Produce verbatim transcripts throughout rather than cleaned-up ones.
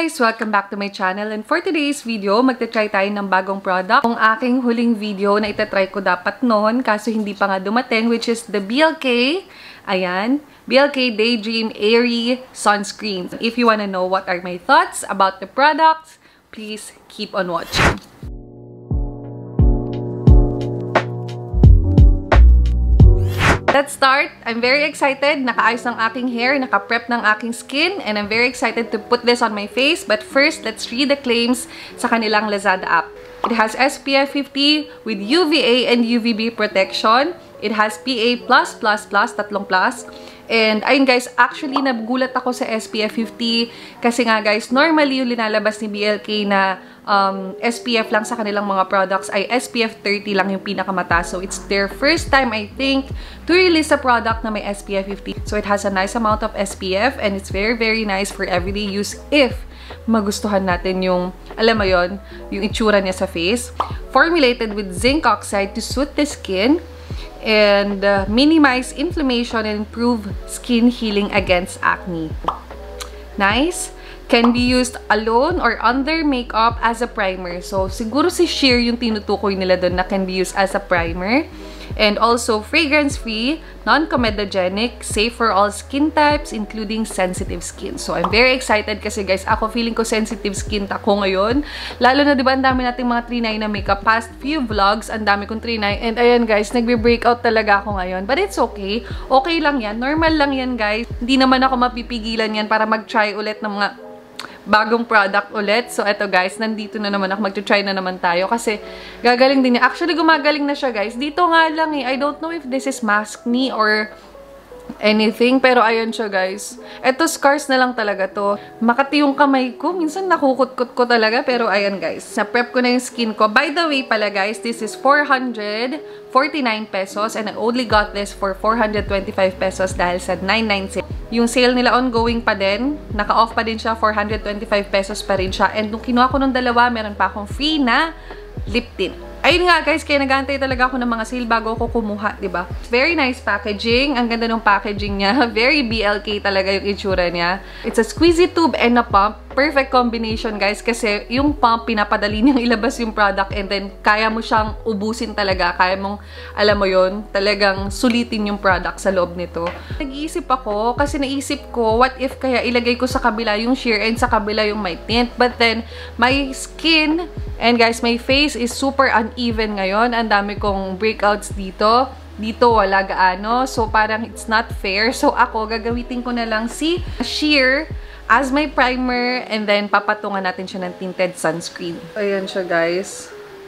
guys! Welcome back to my channel, and for today's video, magta-try tayo ng bagong product. Ang aking huling video na itatry ko dapat noon, kaso hindi pa nga dumating, which is the B L K, ayan, B L K Daydream Airy Sunscreen. If you wanna know what are my thoughts about the products, please keep on watching. Let's start. I'm very excited. Nakaayos ng aking hair, naka-prep ng aking skin, and I'm very excited to put this on my face. But first, let's read the claims sa kanilang Lazada app. It has S P F fifty with U V A and U V B protection. It has P A plus plus plus, tatlong plus. And ayun guys, actually nagulat ako sa S P F fifty kasi nga guys, normally yung linalabas ni B L K na um, S P F lang sa kanilang mga products ay S P F thirty lang yung pinakamataas. So it's their first time, I think, to release a product na may S P F fifty. So it has a nice amount of S P F and it's very very nice for everyday use if magustuhan natin yung, alam mo yon, yung itsura niya sa face. Formulated with zinc oxide to soothe the skin and uh, minimize inflammation and improve skin healing against acne. Nice. Can be used alone or under makeup as a primer. So, siguro si sheer yung tinutukoy nila doon na can be used as a primer. And also, fragrance-free, non-comedogenic, safe for all skin types, including sensitive skin. So, I'm very excited kasi guys, ako feeling ko sensitive skin ako ngayon. Lalo na, di ba, ang dami nating mga three nine na makeup. Past few vlogs, ang dami kong three nine. And ayan guys, nagbe-breakout talaga ako ngayon. But it's okay. Okay lang yan. Normal lang yan guys. Hindi naman ako mapipigilan yan para mag-try ulit ng mga bagong product ulit. So, eto guys, nandito na naman ako. Mag-try na naman tayo kasi gagaling din niya. Actually, gumagaling na siya guys. Dito nga lang eh. I don't know if this is mask me or anything. Pero ayun siya guys. Eto, scars na lang talaga to. Makati yung kamay ko. Minsan nakukut-kut ko talaga. Pero ayan guys. Na-prep ko na yung skin ko. By the way pala guys, this is four hundred forty-nine pesos and I only got this for four hundred twenty-five pesos dahil sa nine nine sale. Yung sale nila ongoing pa din. Naka-off pa din siya. four hundred twenty-five pesos pa rin siya. And nung kinuha ko nung dalawa, meron pa akong free na lip tint. Ayun nga guys, kaya nag-aantay talaga ako ng mga sale bago ako kumuha, diba? Very nice packaging. Ang ganda ng packaging niya. Very B L K talaga yung itsura niya. It's a squeezy tube and a pump. Perfect combination guys kasi yung pump, pinapadali niyang ilabas yung product and then kaya mo siyang ubusin talaga. Kaya mong, alam mo yon, talagang sulitin yung product sa loob nito. Nag-iisip ako kasi naisip ko, what if kaya ilagay ko sa kabila yung sheer and sa kabila yung my tint. But then, my skin and guys, my face is super uneven ngayon. Ang dami kong breakouts dito. Dito wala gaano. So, parang it's not fair. So, ako, gagamitin ko na lang si sheer as my primer, and then papatungan natin siya ng tinted sunscreen. Ayan siya, guys.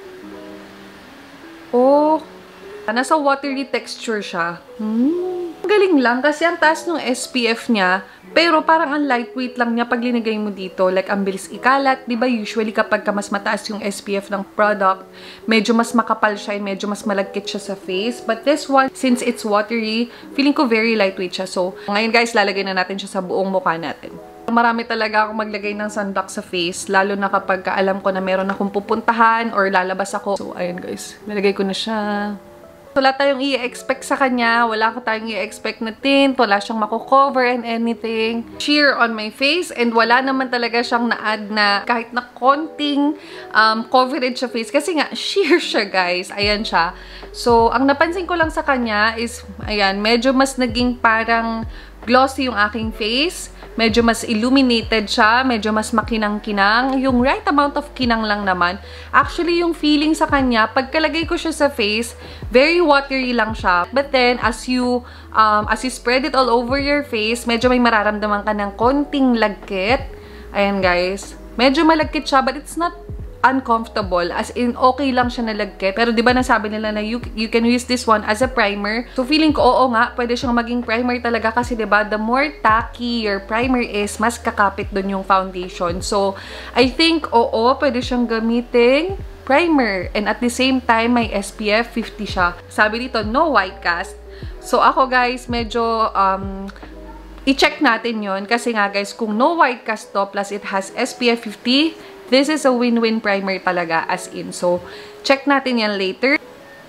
Oh, nasa watery texture siya. Hmm. Galing lang kasi ang taas ng S P F niya, pero parang ang lightweight lang niya pag linagay mo dito. Like, ang bilis ikalat. Diba, usually kapag ka mas mataas yung S P F ng product, medyo mas makapal siya and medyo mas malagkit siya sa face. But this one, since it's watery, feeling ko very lightweight siya. So, ngayon guys, lalagay na natin siya sa buong mukha natin. Marami talaga akong maglagay ng sunblock sa face, lalo na kapag alam ko na meron akong pupuntahan or lalabas ako. So, ayun guys, nalagay ko na siya. Wala tayong i-expect sa kanya, wala ko tayong i-expect na tint, wala siyang mako-cover and anything. Sheer on my face, and wala naman talaga siyang na-add na kahit na konting um, coverage sa face. Kasi nga, sheer siya guys. Ayan siya. So, ang napansin ko lang sa kanya is, ayan, medyo mas naging parang glossy yung aking face. Medyo mas illuminated siya, medyo mas makinang-kinang. Yung right amount of kinang lang naman. Actually, yung feeling sa kanya, pagkalagay ko siya sa face, very watery lang siya. But then, as you, um, as you spread it all over your face, medyo may mararamdaman ka ng konting lagkit. Ayan guys. Medyo malagkit siya, but it's not uncomfortable. As in, okay lang siya nalagkit. Pero di ba nasabi nila na you, you can use this one as a primer. So, feeling ko, oo nga, pwede siyang maging primer talaga kasi di ba, the more tacky your primer is, mas kakapit dun yung foundation. So, I think, oo, pwede siyang gamiting primer. And at the same time, may S P F fifty siya. Sabi dito, no white cast. So, ako guys, medyo, um, i-check natin yon kasi nga guys, kung no white cast to, plus it has S P F fifty, this is a win-win primer talaga, as in. So, check natin yan later.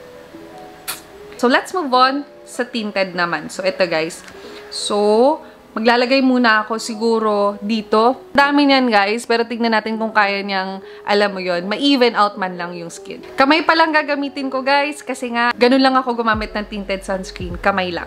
So, let's move on sa tinted naman. So, ito guys. So, Maglalagay muna ako siguro dito. Dami niyan guys, pero tignan natin kung kaya niyang, alam mo yon, ma-even out man lang yung skin. Kamay pa lang gagamitin ko guys, kasi nga, ganun lang ako gumamit ng tinted sunscreen. Kamay lang.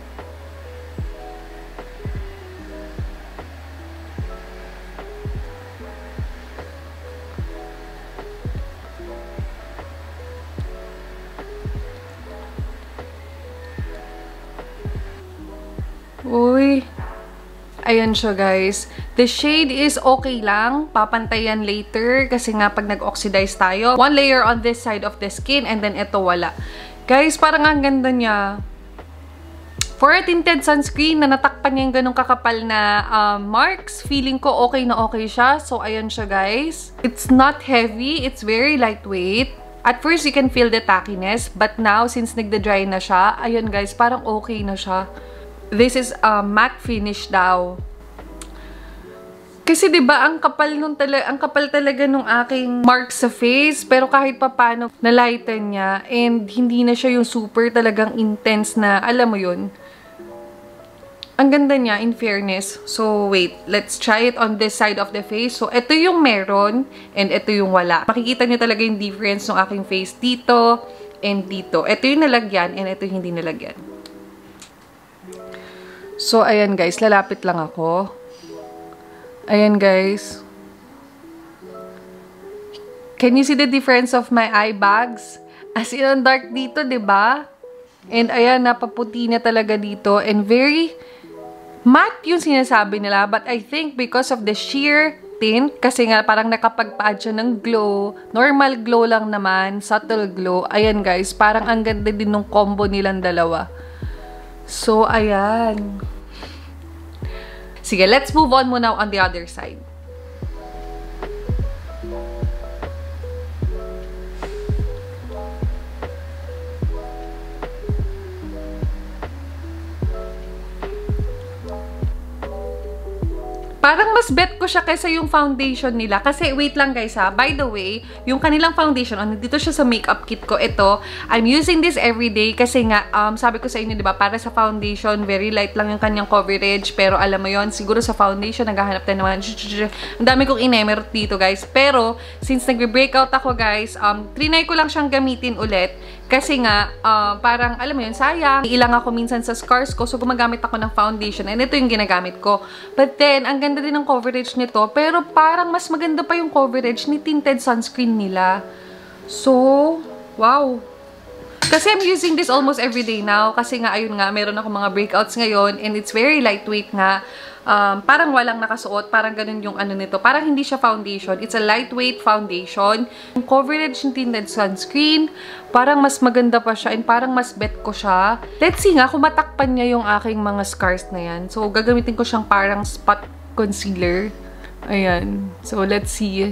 Uy. Ayan siya guys. The shade is okay lang. Papantayan later kasi nga pag nag-oxidize tayo. One layer on this side of the skin and then ito wala. Guys, parang ang ganda niya. For a tinted sunscreen na natakpan niya yung ganong kakapal na um, marks, feeling ko okay na okay siya. So, ayan siya guys. It's not heavy. It's very lightweight. At first, you can feel the tackiness. But now, since nagda-dry na siya, ayan guys, parang okay na siya. This is a matte finish daw. Kasi 'di ba ang kapal nung talaga, ang kapal talaga nung aking mark sa face, pero kahit papaano na-lighten niya and hindi na siya yung super talagang intense na, alam mo 'yun. Ang ganda niya in fairness. So wait, let's try it on this side of the face. So ito yung meron and ito yung wala. Makikita niyo talaga yung difference ng aking face dito and dito. Ito yung nalagyan and ito yung hindi nalagyan. So, ayan guys, lalapit lang ako. Ayan guys. Can you see the difference of my eye bags? As in, ang dark dito, diba? And ayan, napaputi na talaga dito. And very matte yung sinasabi nila. But I think because of the sheer tint, kasi nga parang nakapag-add siya ng glow. Normal glow lang naman, subtle glow. Ayan guys, parang ang ganda din ng combo nilang dalawa. So, ayan. Sige, let's move on muna on the other side. Parang mas bet ko siya kaysa yung foundation nila. Kasi, wait lang guys ha. By the way, yung kanilang foundation, ano, dito siya sa makeup kit ko. Ito, I'm using this everyday kasi nga, um, sabi ko sa inyo, diba, para sa foundation, very light lang yung kanyang coverage. Pero alam mo yon, siguro sa foundation, naghahanap tayo naman. Ang dami kong inemer dito guys. Pero, since nagbe-breakout ako guys, um, trinay ko lang siyang gamitin ulit. Kasi nga, uh, parang, alam mo yun, sayang. Ilang ako minsan sa scars ko, so gumagamit ako ng foundation. And ito yung ginagamit ko. But then, ang ganda din ng coverage nito. Pero parang mas maganda pa yung coverage ni tinted sunscreen nila. So, wow. Kasi I'm using this almost everyday now. Kasi nga, ayun nga, meron ako mga breakouts ngayon. And it's very lightweight nga. Um, parang walang nakasuot. Parang ganun yung ano nito. Parang hindi siya foundation. It's a lightweight foundation. Yung coverage ng tinted sunscreen, parang mas maganda pa siya. And parang mas bet ko siya. Let's see nga kung matakpan niya yung aking mga scars na yan. So, gagamitin ko siyang parang spot concealer. Ayan. So, let's see.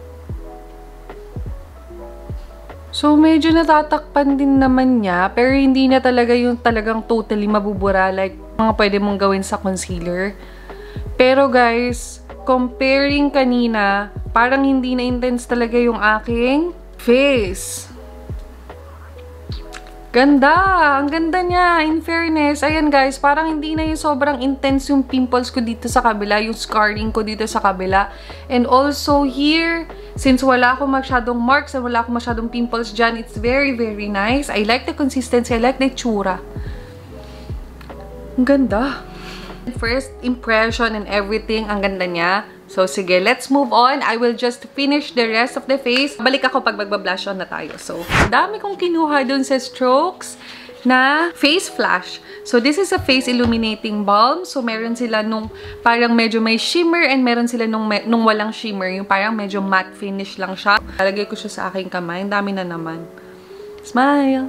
So, medyo natatakpan din naman niya. Pero hindi na talaga yung talagang totally mabubura. Like, mga pwede mong gawin sa concealer. Pero guys, comparing kanina, parang hindi na intense talaga yung aking face. Ganda! Ang ganda niya, in fairness. Ayan guys, parang hindi na yung sobrang intense yung pimples ko dito sa kabila, yung scarring ko dito sa kabila. And also here, since wala akong masyadong marks and wala akong masyadong pimples dyan, it's very, very nice. I like the consistency, I like the itsura. Ang ganda. First impression and everything, ang ganda niya. So, sige, let's move on. I will just finish the rest of the face. Balik ako pag magbablush on na tayo. So, dami kong kinuha dun sa Strokes na face flash. So, this is a face illuminating balm. So, meron sila nung parang medyo may shimmer and meron sila nung, nung walang shimmer. Yung parang medyo matte finish lang siya. Lalagay ko siya sa aking kamay. Ang dami na naman. Smile!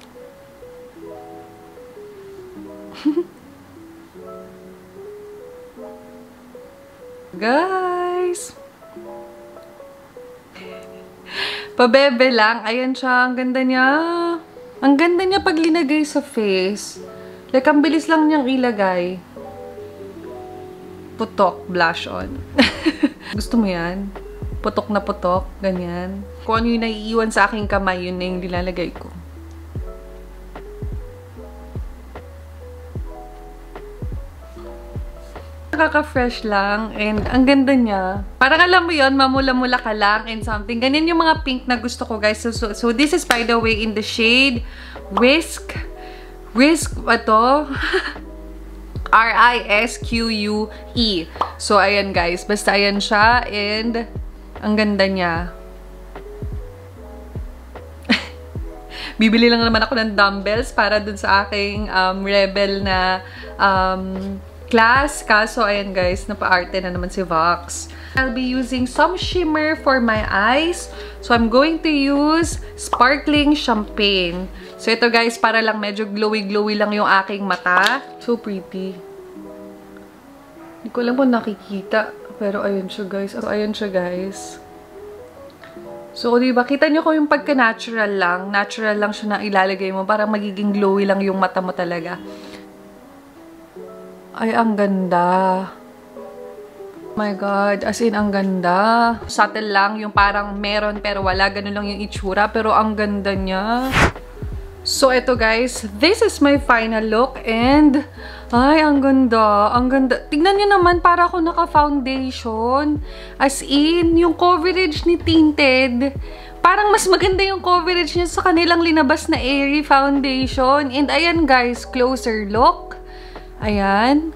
Guys! Pabebe lang. Ayan siya. Ang ganda niya. Ang ganda niya pag linagay sa face. Like, ang bilis lang niyang ilagay. Putok. Blush on. Gusto mo yan? Putok na putok. Ganyan. Kung ano yung naiiwan sa aking kamay, yun na yung nilalagay ko. nakaka-fresh lang. And ang ganda niya. Parang alam mo yon, mamula-mula ka lang and something. Ganyan yung mga pink na gusto ko, guys. So, so, so this is, by the way, in the shade Risk. Risk, ito? R I S Q U E. So, ayan, guys. Basta ayan siya. And ang ganda niya. Bibili lang naman ako ng dumbbells para dun sa aking um, rebel na um, class. Kaso, ayan guys, napa-arte na naman si Vox. I'll be using some shimmer for my eyes. So, I'm going to use sparkling champagne. So, ito guys, para lang medyo glowy-glowy lang yung aking mata. So pretty. Hindi ko alam kung nakikita. Pero, ayun siya guys. Oh, ayun siya guys. So, diba, kita nyo ko yung pagka-natural lang. Natural lang siya na ilalagay mo. Parang magiging glowy lang yung mata mo talaga. Ay, ang ganda. Oh my God. As in, ang ganda. Subtle lang. Yung parang meron pero wala. Ganun lang yung itsura. Pero ang ganda niya. So, eto guys. This is my final look. And, ay, ang ganda. Ang ganda. Tignan nyo naman, para ako naka-foundation. As in, yung coverage ni Tinted, parang mas maganda yung coverage niya sa kanilang linabas na Airy Foundation. And ayan guys, closer look. Ayan.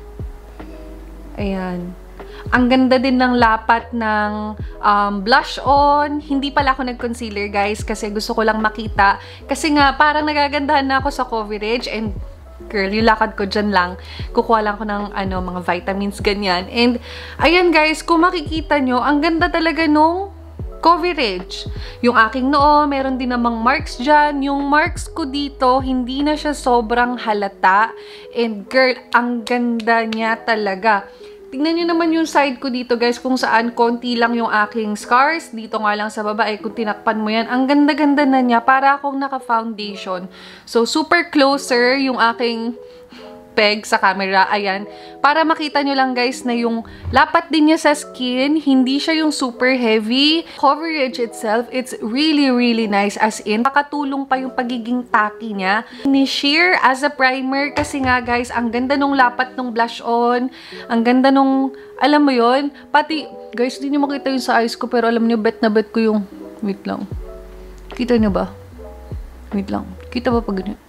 Ayan. Ang ganda din ng lapat ng um, blush on. Hindi pala ako nag-concealer guys kasi gusto ko lang makita. Kasi nga, parang nagagandahan na ako sa coverage and girl, yung lakad ko dyan lang. Kukuha lang ko ng ano, mga vitamins, ganyan. And, ayan guys, kung makikita nyo, ang ganda talaga nung coverage. Yung aking noo, meron din namang marks dyan. Yung marks ko dito, hindi na siya sobrang halata. And girl, ang ganda niya talaga. Tingnan nyo naman yung side ko dito guys, kung saan konti lang yung aking scars. Dito nga lang sa baba, eh, kung tinakpan mo yan, ang ganda-ganda na niya, para akong naka-foundation. So, super closer yung aking peg sa camera. Ayan. Para makita nyo lang guys na yung lapat din niya sa skin, hindi siya yung super heavy. Coverage itself, it's really, really nice. As in, nakatulong pa yung pagiging tacky niya. Ni-sheer as a primer kasi nga guys, ang ganda nung lapat nung blush on. Ang ganda nung, alam mo yon, pati, guys, hindi nyo makita yung sa eyes ko, pero alam nyo, bet na bet ko yung, wait lang. Kita nyo ba? Wait lang. Kita ba pag ganyan?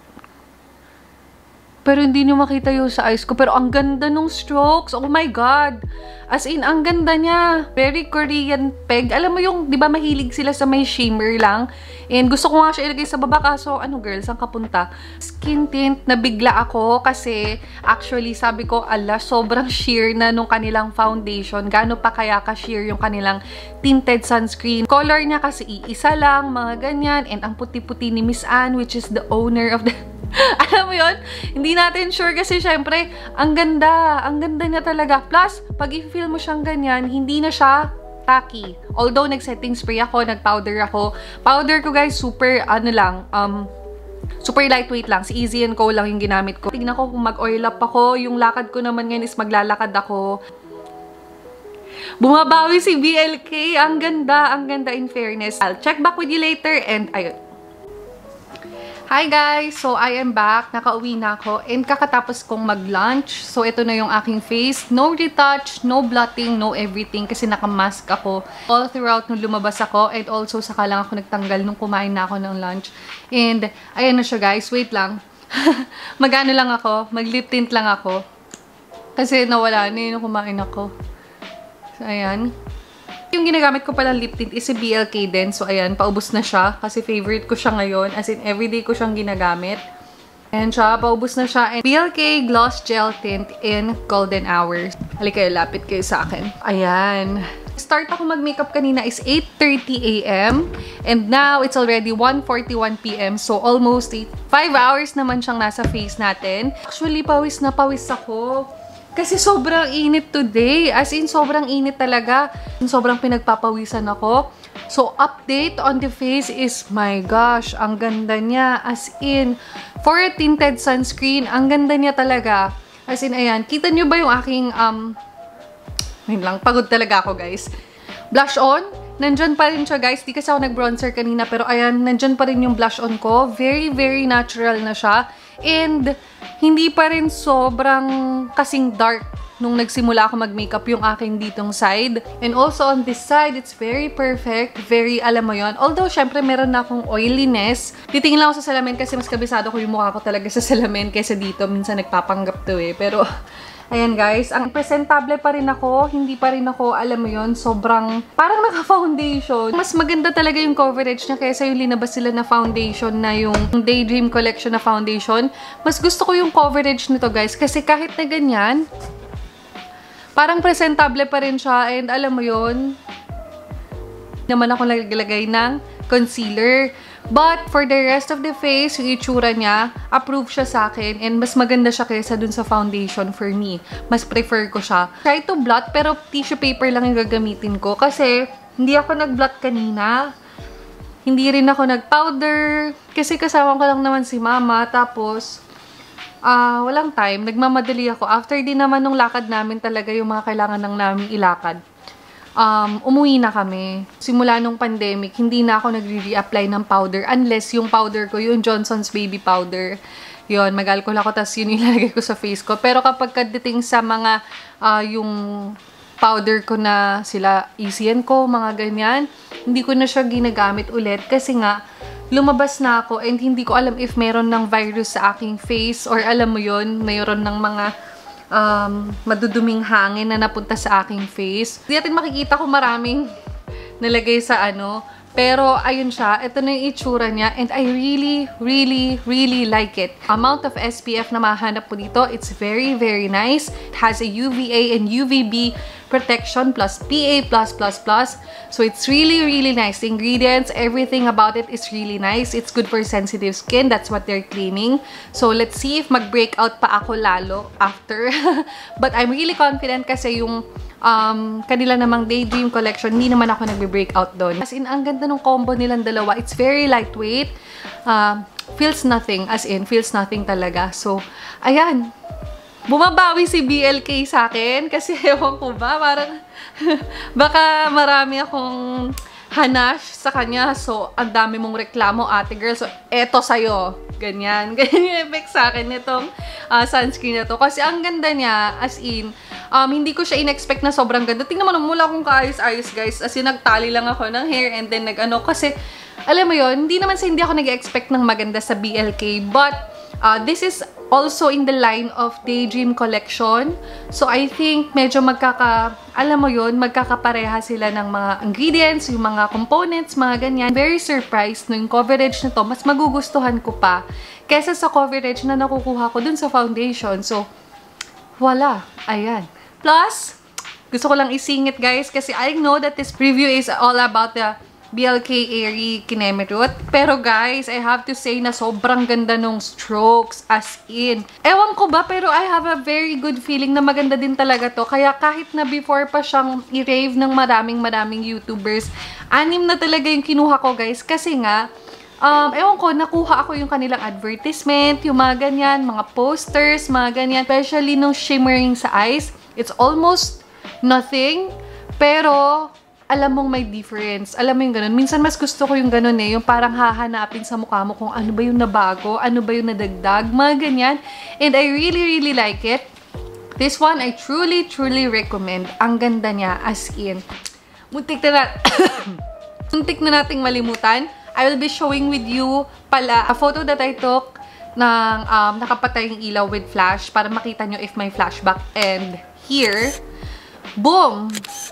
Pero hindi nyo makita yung sa eyes ko. Pero ang ganda nung strokes. Oh my God. As in, ang ganda niya. Very Korean peg. Alam mo yung, di ba mahilig sila sa may shimmer lang? And gusto ko nga siya ilagay sa baba. Kaso, ano girl, saan ka punta? Skin tint, nabigla ako. Kasi, actually, sabi ko, ala, sobrang sheer na nung kanilang foundation. Gaano pa kaya ka-sheer yung kanilang tinted sunscreen. Color niya kasi iisa lang, mga ganyan. And ang puti-puti ni Miss Anne, which is the owner of the... Alam mo yun? Hindi natin sure kasi syempre, ang ganda. Ang ganda niya talaga. Plus, pag i-feel mo siyang ganyan, hindi na siya tacky. Although, nag-setting spray ako, nag-powder ako. Powder ko guys, super, ano lang, um, super lightweight lang. Si Easy and Co lang yung ginamit ko. Tignan ko kung mag-oil up ako. Yung lakad ko naman ngayon is maglalakad ako. Bumabawi si B L K. Ang ganda, ang ganda in fairness. I'll check back with you later and ayun. Hi guys! So, I am back. Nakauwi na ako. And kakatapos kong mag-lunch. So, ito na yung aking face. No retouch, no blotting, no everything. Kasi naka-mask ako. All throughout nung lumabas ako. And also, saka lang ako nagtanggal nung kumain na ako ng lunch. And, ayan na siya guys. Wait lang. Mag-ano lang ako. Mag-lip tint lang ako. Kasi nawala na yun nung kumain ako. So, ayan. Yung ginagamit ko palang lip tint is si B L K din. So, ayan, paubos na siya. Kasi favorite ko siya ngayon. As in, everyday ko siyang ginagamit. Ayan siya, paubos na siya. And B L K Gloss Gel Tint in Golden Hours. Halika kayo, lapit kayo sa akin. Ayan. Start ako mag-makeup kanina is eight thirty a m And now, it's already one forty-one p m So, almost five hours naman siyang nasa face natin. Actually, pawis na pawis ako. Kasi sobrang init today. As in, sobrang init talaga. Sobrang pinagpapawisan ako. So, update on the face is, my gosh, ang ganda niya. As in, for a tinted sunscreen, ang ganda niya talaga. As in, ayan. Kita niyo ba yung aking, um, ayun lang, pagod talaga ako, guys. Blush on. Nandyan pa rin siya, guys. Di kasi ako nag-bronzer kanina, pero ayan, nandyan pa rin yung blush on ko. Very, very natural na siya. And, hindi pa rin sobrang kasing dark nung nagsimula ako mag-makeup yung aking ditong side. And also on this side, it's very perfect. Very, alam mo yon. Although, syempre, meron na akong oiliness. Titingin lang ako sa salamin kasi mas kabisado ko yung mukha ko talaga sa salamin kaysa dito. Minsan nagpapanggap to eh. Pero, ayan guys, ang presentable pa rin ako. Hindi pa rin ako, alam mo yon, sobrang, parang naka-foundation. Mas maganda talaga yung coverage niya kaysa yung linabas sila na foundation na yung Daydream Collection na foundation. Mas gusto ko yung coverage nito guys kasi kahit na ganyan, parang presentable pa rin siya and alam mo yon, naman ako naglagay ng concealer. But for the rest of the face, yung itsura niya, approve siya sa akin and mas maganda siya kaysa dun sa foundation for me. Mas prefer ko siya. Try to blot pero tissue paper lang yung gagamitin ko kasi hindi ako nag-blot kanina. Hindi rin ako nag-powder kasi kasama ko lang naman si mama tapos Ah, uh, walang time. Nagmamadali ako. After din naman nung lakad namin talaga yung mga kailangan nang namin ilakad. Um, umuwi na kami. Simula nung pandemic, hindi na ako nagre-reapply ng powder unless yung powder ko, yung Johnson's Baby Powder. Yun, mag-alcohol ako tapos yun ilalagay ko sa face ko. Pero kapag kadating sa mga uh, yung powder ko na sila E C N ko, mga ganyan, hindi ko na siya ginagamit ulit kasi nga lumabas na ako and hindi ko alam if meron ng virus sa aking face or alam mo yon, mayroon ng mga um, maduduming hangin na napunta sa aking face. Hindi natin makikita kung maraming nalagay sa ano. Pero, ayun siya. Ito na yung itsura niya. And I really, really, really like it. Amount of S P F na mahanap po dito, it's very, very nice. It has a U V A and U V B protection plus P A plus plus plus. So, it's really, really nice. The ingredients, everything about it is really nice. It's good for sensitive skin. That's what they're claiming. So, let's see if mag-breakout pa ako lalo after. But I'm really confident kasi yung Um, kanila namang Daydream Collection, hindi naman ako nagbe-breakout doon. As in, ang ganda ng combo nilang dalawa. It's very lightweight. Uh, feels nothing. As in, feels nothing talaga. So, ayan. Bumabawi si B L K sa akin. Kasi ewan ko ba, parang baka marami akong hanash sa kanya. So, ang dami mong reklamo, ate girl. So, eto sa'yo. Ganyan. Ganyan yung effect sa akin nitong uh, sunscreen na to. Kasi ang ganda niya, as in, um, hindi ko siya in-expect na sobrang ganda. Tingnan mo na mula akong kaayos-ayos, guys. As in, nagtali lang ako ng hair and then nag-ano. Kasi, alam mo yon, hindi naman sa hindi ako nag-expect ng maganda sa B L K. But, uh, this is also in the line of Daydream Collection. So, I think medyo magkaka, alam mo yon, magkakapareha sila ng mga ingredients, yung mga components, mga ganyan. Very surprised no yung coverage na to, mas magugustuhan ko pa kesa sa coverage na nakukuha ko dun sa foundation. So, wala. Ayan. Plus, gusto ko lang isingit guys kasi I know that this review is all about the B L K Airy Kinemerut. Pero guys, I have to say na sobrang ganda nung strokes, as in. Ewan ko ba, pero I have a very good feeling na maganda din talaga to. Kaya kahit na before pa siyang i-rave ng maraming maraming YouTubers, anim na talaga yung kinuha ko guys. Kasi nga, um, ewan ko, nakuha ako yung kanilang advertisement, yung mga ganyan, mga posters, mga ganyan. Especially nung shimmering sa eyes. It's almost nothing, pero alam mong may difference. Alam mo yung ganun. Minsan mas gusto ko yung ganun eh. Yung parang hahanapin sa mukha mo kung ano ba yung nabago, ano ba yung nadagdag, mga ganyan. And I really, really like it. This one, I truly, truly recommend. Ang ganda niya, as in. Muntik na, na muntik na nating malimutan. I will be showing with you pala a photo that I took ng um, nakapatayong ilaw with flash para makita nyo if may flashback. And here, boom!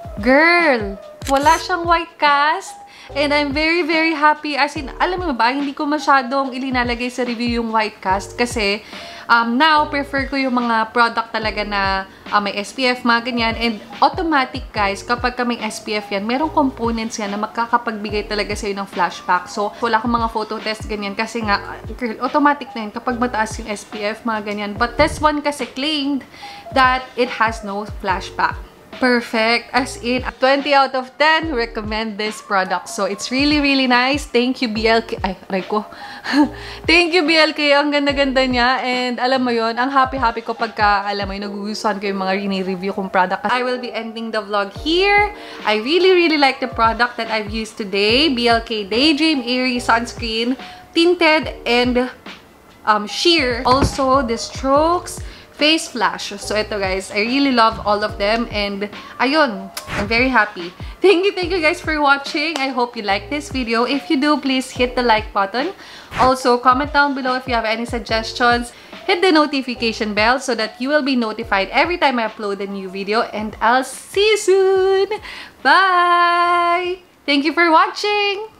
Girl! Wala siyang white cast. And I'm very, very happy. As in, alam mo ba, hindi ko masyadong ilinalagay sa review yung white cast. Kasi, um, now, prefer ko yung mga product talaga na uh, may S P F, mga ganyan. And automatic, guys, kapag ka may S P F yan, merong components yan na magkakapagbigay talaga sa'yo ng flashback. So, wala akong mga photo test, ganyan. Kasi nga, girl, automatic na yun kapag mataas yung S P F, mga ganyan. But this one kasi claimed that it has no flashback. Perfect. As in, twenty out of ten, recommend this product. So, it's really, really nice. Thank you, B L K. Ay, aray ko. Thank you, B L K. Ang ganda-ganda niya. And alam mo yon, ang happy-happy ko pagka, alam mo yun, nagugustuhan ko yung mga rini-review kong product. I will be ending the vlog here. I really, really like the product that I've used today. B L K Daydream Airy Sunscreen Tinted and um, sheer. Also, the Strokes Face Flash. So, ito guys, I really love all of them. And, ayun, I'm very happy. Thank you, thank you guys for watching. I hope you like this video. If you do, please hit the like button. Also, comment down below if you have any suggestions. Hit the notification bell so that you will be notified every time I upload a new video. And I'll see you soon. Bye! Thank you for watching!